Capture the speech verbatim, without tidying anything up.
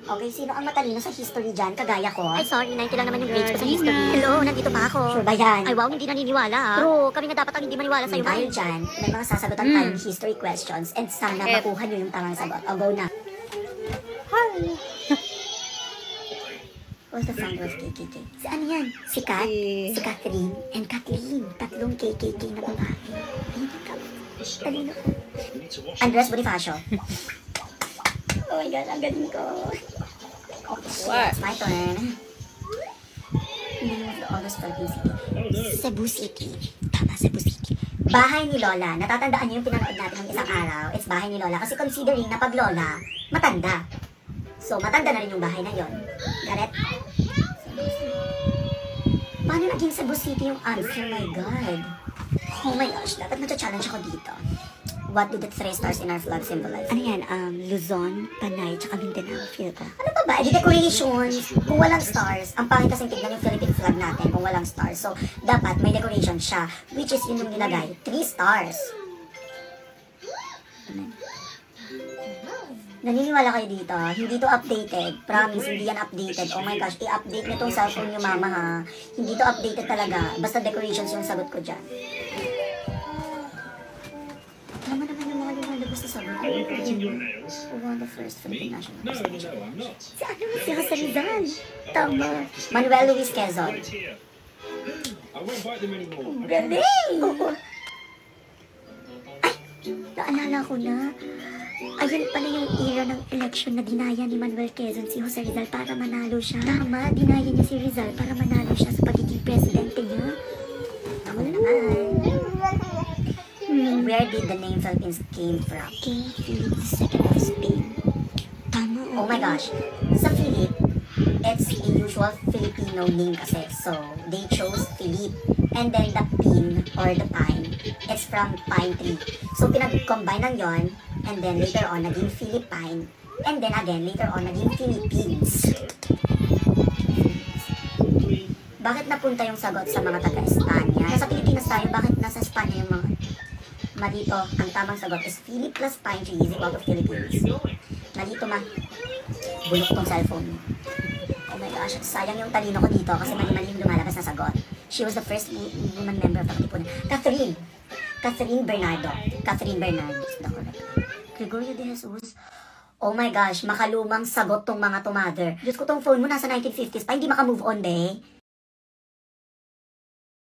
Okay, sino ang matalino sa history dyan? Kagaya ko? Ay, sorry, ninety lang naman yung grades ko sa history. Hello, nandito pa ako. Sure ba yan? Ay, wow, hindi naniniwala ha. True, kami nga dapat ang hindi maniwala sa'yo. Dahil dyan, may mga sasagutan Mm. tayong history questions and sana makuha nyo yung tamang sagot. O, go na. Hi! What's the founder of K K K? Si ano yan? Si Kat? Si- Si Catherine and Kathleen. Tatlong K K K na babae. Ayun ka. Talino ko. Andres Bonifacio. Oh my God, ang galing ko. Okay, What? it's my turn. Name of the oldest Philippine city. Cebu City. Tama, Cebu City. Bahay ni Lola. Natatandaan niyo yung pinanood natin ng isang araw. It's bahay ni Lola. Kasi considering na pag Lola, matanda. So, matanda na rin yung bahay na yon. Garet? Paano naging Cebu City yung answer? My God. Oh my gosh, dapat na-challenge ako dito. What do the three stars in our flag symbolize? Ano yan? Um, Luzon, Panay, tsaka Mindanao. Feel ko. Ano pa ba? Di decorations. Kung walang stars, ang pangit kasing tignan yung Philippine flag natin kung walang stars. So, dapat may decoration siya. Which is yun yung nilagay. Three stars. Ano? Naniniwala kayo dito, hindi to updated. Promise, hindi yan updated. Oh my gosh, i-update nyo tong cellphone nyo, mama ha. Hindi to updated talaga. Basta decorations yung sagot ko dyan. Alam mo naman yung mga lumalabas na sagot. Who won the first Philippine National Exhibition? Si ano? Si Jose Rizal. Tama. Manuel Luis Quezon. Ang galing! Oo. Ay, naalala ko na. Ayun pala yung era ng election na dinaya ni Manuel Quezon si Jose Rizal para manalo siya. Tama, dinaya niya si Rizal para manalo siya sa pagiging presidente niya. Tama na naman. Hmm. Where did the name Philippines came from? King Philip the Second of Spain. Tama. Oh my gosh. Sa Philip, it's a usual Filipino name kasi. So, they chose Philip. And then the pin or the pine, it's from pine tree. So, pinag-combine lang yon. And then later on, naging Philippine. And then again, later on, naging Philippines. Bakit napunta yung sagot sa mga taga-Espanya? Nasa Pilipinas tayo, bakit nasa Espanya yung mga... Malito, ang tamang sagot is Philip plus pine tree is equal to Philippines. Malito ma. Bulok tong cellphone. Oh my gosh, sayang yung talino ko dito kasi mali-mali yung lumalabas na sagot. She was the first woman member of the Katipunan. Catherine. Catherine Bernardo. Catherine Bernardo is the correct. Gregorio de Jesus. Oh my gosh, makalumang sagot tong mga tumader. Diyos ko, tong phone mo nasa nineteen fifties pa, hindi makamove on, be.